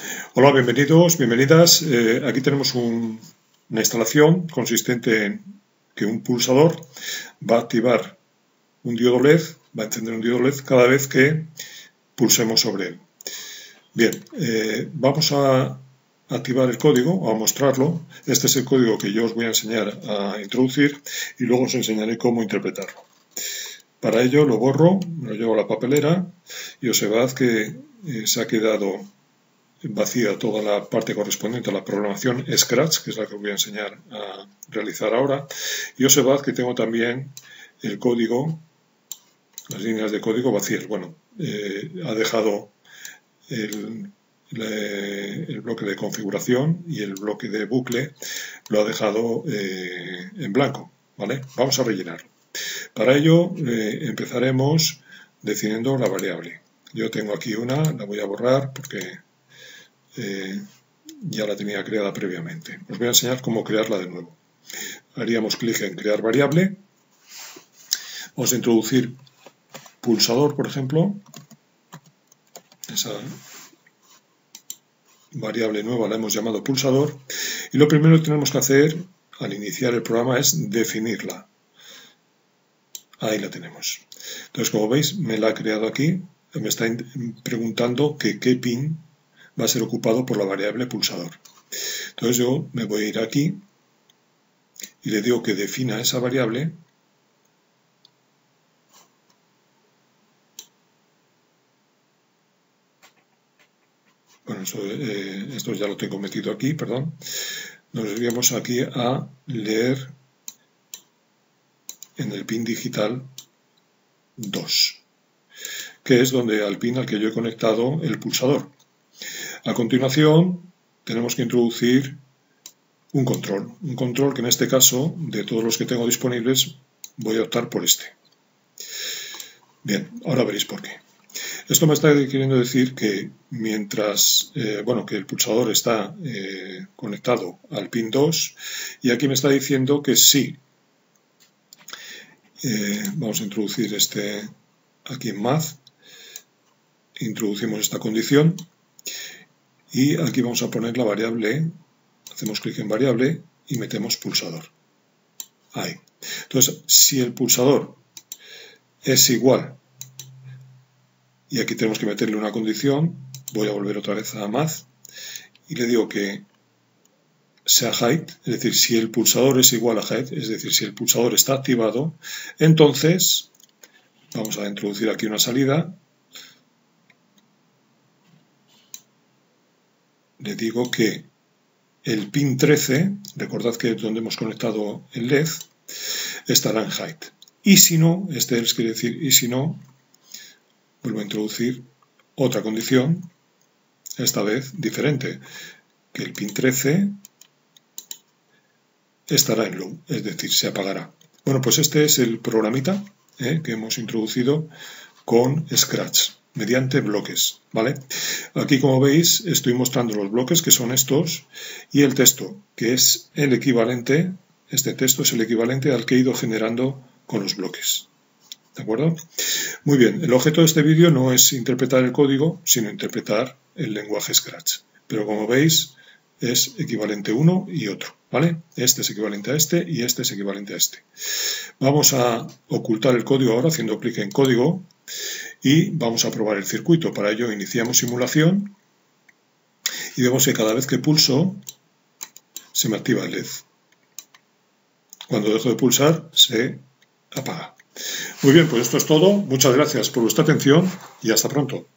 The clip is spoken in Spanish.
Hola, bienvenidos, bienvenidas. Aquí tenemos una instalación consistente en que un pulsador va a activar un diodo LED, va a encender un diodo LED cada vez que pulsemos sobre él. Bien, vamos a activar el código o a mostrarlo. Este es el código que yo os voy a enseñar a introducir y luego os enseñaré cómo interpretarlo. Para ello lo borro, lo llevo a la papelera y observad que se ha quedado vacía toda la parte correspondiente a la programación Scratch, que es la que os voy a enseñar a realizar ahora, y observad que tengo también el código, las líneas de código vacías. Bueno, ha dejado el bloque de configuración y el bloque de bucle lo ha dejado en blanco, ¿vale? Vamos a rellenarlo. Para ello empezaremos definiendo la variable. Yo tengo aquí una, la voy a borrar porque ya la tenía creada previamente. Os voy a enseñar cómo crearla de nuevo. Haríamos clic en crear variable. Vamos a introducir pulsador, por ejemplo. Esa variable nueva la hemos llamado pulsador. Y lo primero que tenemos que hacer al iniciar el programa es definirla. Ahí la tenemos. Entonces, como veis, me la ha creado aquí. Me está preguntando que qué pin va a ser ocupado por la variable pulsador. Entonces yo me voy a ir aquí y le digo que defina esa variable. Bueno, esto ya lo tengo metido aquí, perdón. Nos iríamos aquí a leer en el pin digital 2, que es donde al pin al que yo he conectado el pulsador. A continuación tenemos que introducir un control que en este caso, de todos los que tengo disponibles, voy a optar por este. Bien, ahora veréis por qué. Esto me está queriendo decir que mientras, que el pulsador está conectado al pin 2, y aquí me está diciendo que sí. Vamos a introducir este aquí en Math, introducimos esta condición y aquí vamos a poner la variable, hacemos clic en variable y metemos pulsador. Ahí. Entonces, si el pulsador es igual, y aquí tenemos que meterle una condición, voy a volver otra vez a Math y le digo que sea height, es decir, si el pulsador es igual a height, es decir, si el pulsador está activado, entonces vamos a introducir aquí una salida. Le digo que el pin 13, recordad que es donde hemos conectado el LED, estará en height. Y si no, este else quiere decir, y si no, vuelvo a introducir otra condición, esta vez diferente, que el pin 13 estará en low, es decir, se apagará. Bueno, pues este es el programita que hemos introducido con Scratch, mediante bloques, ¿vale? Aquí, como veis, estoy mostrando los bloques, que son estos, y el texto, que es el equivalente, este texto es el equivalente al que he ido generando con los bloques. ¿De acuerdo? Muy bien, el objeto de este vídeo no es interpretar el código, sino interpretar el lenguaje Scratch. Pero como veis, es equivalente uno y otro, ¿vale? Este es equivalente a este y este es equivalente a este. Vamos a ocultar el código ahora haciendo clic en código y vamos a probar el circuito. Para ello iniciamos simulación y vemos que cada vez que pulso se me activa el LED. Cuando dejo de pulsar se apaga. Muy bien, pues esto es todo. Muchas gracias por vuestra atención y hasta pronto.